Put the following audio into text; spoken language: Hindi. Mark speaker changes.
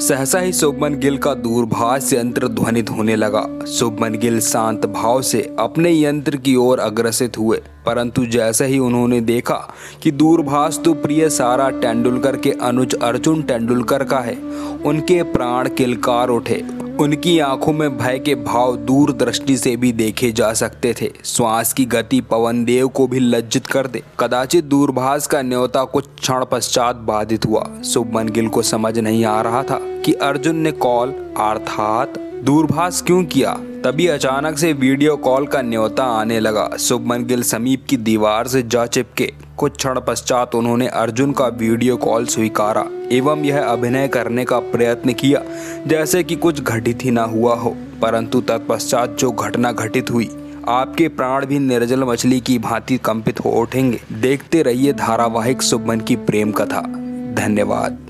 Speaker 1: सहसा ही शुभमन गिल का दूरभाष यंत्र ध्वनित होने लगा। शुभमन गिल शांत भाव से अपने यंत्र की ओर अग्रसित हुए, परंतु जैसे ही उन्होंने देखा कि दूरभाष तो प्रिय सारा तेंदुलकर के अनुज अर्जुन तेंदुलकर का है, उनके प्राण किलकार उठे। उनकी आंखों में भय के भाव दूर दृष्टि से भी देखे जा सकते थे। श्वास की गति पवन देव को भी लज्जित कर दे। कदाचित दूरभाष का न्योता कुछ क्षण पश्चात बाधित हुआ। शुभमन गिल को समझ नहीं आ रहा था कि अर्जुन ने कॉल अर्थात दूरभाष क्यों किया। तभी अचानक से वीडियो कॉल का न्योता आने लगा। शुभमन गिल समीप की दीवार से जा चिपके। कुछ क्षण पश्चात उन्होंने अर्जुन का वीडियो कॉल स्वीकारा एवं यह अभिनय करने का प्रयत्न किया जैसे कि कुछ घटित ही ना हुआ हो। परंतु तत्पश्चात जो घटना घटित हुई, आपके प्राण भी निर्जल मछली की भांति कंपित हो उठेंगे। देखते रहिए धारावाहिक शुभमन की प्रेम कथा। धन्यवाद।